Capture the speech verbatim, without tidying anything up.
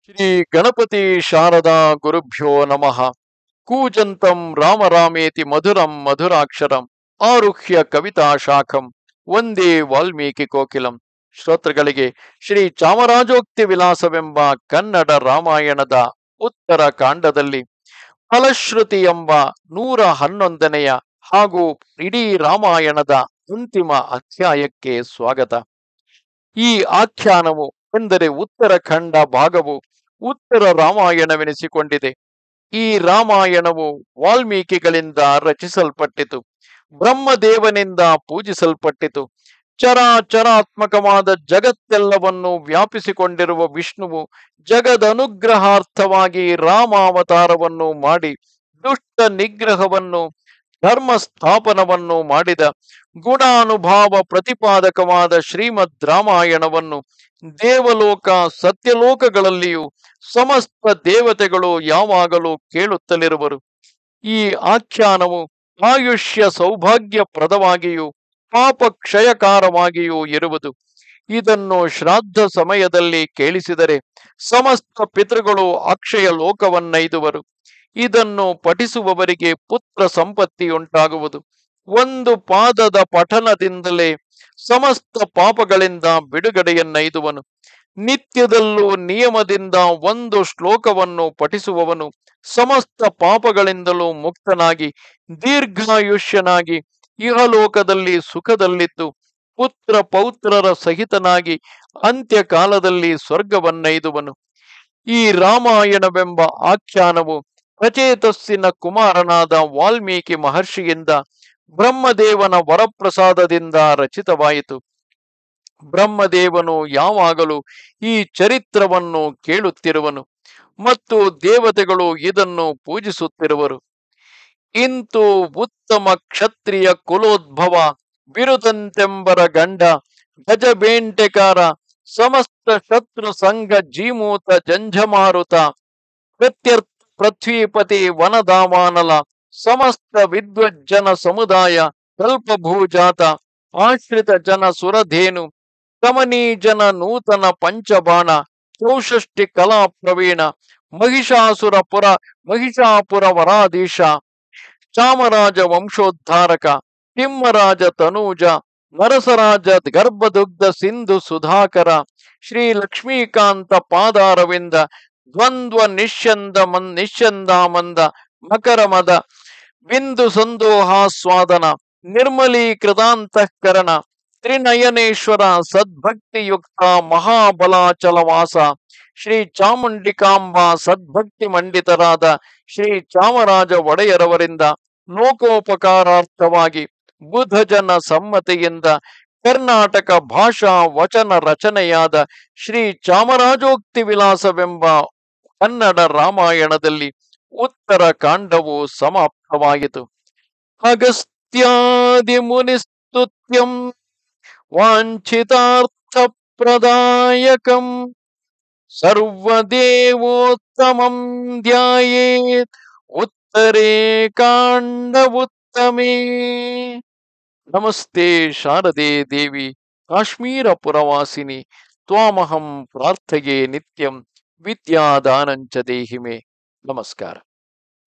ಶ್ರೀ ಗಣಪತಿ ಶಾರದಾ ಗುರುಭ್ಯೋ ನಮಃ. ಕೂಜಂತಂ ರಾಮ ರಾಮೇತಿ ಮಧುರಂ ಮಧುರಾಕ್ಷರಂ ಆರುಹ್ಯ ಕವಿತಾ ಶಾಖಂ ಒಂದೇ ವಾಲ್ಮೀಕಿ ಕೋಕಿಲಂ. ಶ್ರೋತೃಗಳಿಗೆ ಶ್ರೀ ಚಾಮರಾಜೋಕ್ತಿ ವಿಲಾಸವೆಂಬ ಕನ್ನಡ ರಾಮಾಯಣದ ಉತ್ತರ ಕಾಂಡದಲ್ಲಿ ಫಲಶ್ರುತಿ ಎಂಬ ನೂರ ಹನ್ನೊಂದನೆಯ ಹಾಗೂ ಇಡೀ ರಾಮಾಯಣದ ಅಂತಿಮ ಅಧ್ಯಾಯಕ್ಕೆ ಸ್ವಾಗತ. ಈ ಆಖ್ಯಾನವು ಎಂದರೆ ಉತ್ತರಖಂಡ ಭಾಗವು ಉತ್ತರ ರಾಮಾಯಣವೆನಿಸಿಕೊಂಡಿದೆ. ಈ ರಾಮಾಯಣವು ವಾಲ್ಮೀಕಿಗಳಿಂದ ರಚಿಸಲ್ಪಟ್ಟಿತು, ಬ್ರಹ್ಮದೇವನಿಂದ ಪೂಜಿಸಲ್ಪಟ್ಟಿತು. ಚರಾಚರಾತ್ಮಕವಾದ ಜಗತ್ತೆಲ್ಲವನ್ನು ವ್ಯಾಪಿಸಿಕೊಂಡಿರುವ ವಿಷ್ಣುವು ಜಗದನುಗ್ರಹಾರ್ಥವಾಗಿ ರಾಮಾವತಾರವನ್ನು ಮಾಡಿ ದುಷ್ಟ ನಿಗ್ರಹವನ್ನು ಧರ್ಮ ಸ್ಥಾಪನವನ್ನು ಮಾಡಿದ ಗುಣಾನುಭಾವ ಪ್ರತಿಪಾದಕವಾದ ಶ್ರೀಮದ್ ರಾಮಾಯಣವನ್ನು ದೇವಲೋಕ ಸತ್ಯಲೋಕಗಳಲ್ಲಿಯೂ ಸಮಸ್ತ ದೇವತೆಗಳು ಯಾವಾಗಲೂ ಕೇಳುತ್ತಲಿರುವರು. ಈ ಆಖ್ಯಾನವು ಆಯುಷ್ಯ ಸೌಭಾಗ್ಯಪ್ರದವಾಗಿಯೂ ಪಾಪ ಕ್ಷಯಕಾರವಾಗಿಯೂ ಇರುವುದು. ಇದನ್ನು ಶ್ರಾದ್ದ ಸಮಯದಲ್ಲಿ ಕೇಳಿಸಿದರೆ ಸಮಸ್ತ ಪಿತೃಗಳು ಅಕ್ಷಯ ಲೋಕವನ್ನೈದುವರು. ಇದನ್ನು ಪಠಿಸುವವರಿಗೆ ಪುತ್ರ ಸಂಪತ್ತಿಯುಂಟಾಗುವುದು. ಒಂದು ಪಾದದ ಪಠನದಿಂದಲೇ ಸಮಸ್ತ ಪಾಪಗಳಿಂದ ಬಿಡುಗಡೆಯನ್ನೈದುವನು. ನಿತ್ಯದಲ್ಲೂ ನಿಯಮದಿಂದ ಒಂದು ಶ್ಲೋಕವನ್ನು ಪಠಿಸುವವನು ಸಮಸ್ತ ಪಾಪಗಳಿಂದಲೂ ಮುಕ್ತನಾಗಿ ದೀರ್ಘಾಯುಷ್ಯನಾಗಿ ಇಹಲೋಕದಲ್ಲಿ ಸುಖದಲ್ಲಿದ್ದು ಪುತ್ರ ಪೌತ್ರರ ಸಹಿತನಾಗಿ ಅಂತ್ಯಕಾಲದಲ್ಲಿ ಸ್ವರ್ಗವನ್ನೈದುವನು. ಈ ರಾಮಾಯಣವೆಂಬ ಆಖ್ಯಾನವು ರಚೇತಸ್ಸಿನ ಕುಮಾರನಾದ ವಾಲ್ಮೀಕಿ ಮಹರ್ಷಿಯಿಂದ ಬ್ರಹ್ಮದೇವನ ವರಪ್ರಸಾದದಿಂದ ರಚಿತವಾಯಿತು. ಬ್ರಹ್ಮದೇವನು ಯಾವಾಗಲೂ ಈ ಚರಿತ್ರವನ್ನು ಕೇಳುತ್ತಿರುವನು ಮತ್ತು ದೇವತೆಗಳು ಇದನ್ನು ಪೂಜಿಸುತ್ತಿರುವರು. ಇಂತು ಉತ್ತಮ ಕ್ಷತ್ರಿಯ ಕುಲೋದ್ಭವ ಬಿರುದಂತೆಂಬರ ಗಂಡ ಗಜಬೇಂಟೆಕಾರ ಸಮಸ್ತ ಶತ್ರು ಸಂಘ ಜೀಮೂತ ಜಂఝಮಾರುತ ಪ್ರತ್ಯರ್ಥ ಪೃಥ್ವೀಪತಿ ವನದಾವಾನಲ ಸಮಸ್ತ ವಿದ್ವಜ್ಜನ ಸಮುದಾಯ ಕಲ್ಪಭೂಜಾತ ಆಶ್ರಿತ ಜನ ಸುರಧೇನು ಕಮನೀಜನ ನೂತನ ಪಂಚಬಾಣ ಚೌಷಷ್ಟಿ ಕಲಾ ಪ್ರವೀಣ ಮಹಿಷಾಸುರ ಪುರ ಮಹಿಷಾಪುರ ವರಾಧೀಶ ಚಾಮರಾಜ ವಂಶೋದ್ಧಾರಕ ತಿಮ್ಮರಾಜ ತನೂಜ ನರಸರಾಜ ಗರ್ಭದುಗ್ಧ ಸಿಂಧು ಸುಧಾಕರ ಶ್ರೀ ಲಕ್ಷ್ಮೀಕಾಂತ ಪಾದಾರವಿಂದ ದ್ವಂದ್ವ ನಿಶ್ಯಂದ ಮನ್ ನಿಶ್ಯಂದಾಮಂದ ಮಕರಮದ ಬಿಂದು ಸಂದೋಹಾಸ್ವಾದನ ನಿರ್ಮಲೀಕೃತಾಂತಃಕರಣ ತ್ರಿನಯನೇಶ್ವರ ಸದ್ಭಕ್ತಿಯುಕ್ತ ಮಹಾಬಲಾಚಲವಾಸ ಶ್ರೀ ಚಾಮುಂಡಿಕಾಂಬ ಸದ್ಭಕ್ತಿ ಮಂಡಿತರಾದ ಶ್ರೀ ಚಾಮರಾಜ ಒಡೆಯರವರಿಂದ ಲೋಕೋಪಕಾರಾರ್ಥವಾಗಿ ಬುಧಜನ ಸಮ್ಮತಿಯಿಂದ ಕರ್ನಾಟಕ ಭಾಷಾ ವಚನ ರಚನೆಯಾದ ಶ್ರೀ ಚಾಮರಾಜೋಕ್ತಿ ವಿಲಾಸವೆಂಬ ಕನ್ನಡ ರಾಮಾಯಣದಲ್ಲಿ ಉತ್ತರ ಕಾಂಡವು ಸಮಾಪ್ತವಾಯಿತು. ಅಗಸ್ತ್ಯಾದಿ ಮುನಿಸ್ತುತ್ಯಂ ವಾಂಛಿತಾರ್ಥ ಪ್ರದಾಯಕಂ ಸರ್ವದೇವೋತ್ತಮಂ ಧ್ಯಾಯೇತ್ ಉತ್ತರೇ ಕಾಂಡ ಉತ್ತಮೇ. ನಮಸ್ತೆ ಶಾರದೆ ದೇವಿ ಕಾಶ್ಮೀರ ಪುರವಾಸಿನಿ ತ್ವಾಮಹಂ ಪ್ರಾರ್ಥಯೇ ನಿತ್ಯಂ ವಿದ್ಯಾದಾನಂಚ ದೇಹಿಮೆ. ನಮಸ್ಕಾರ.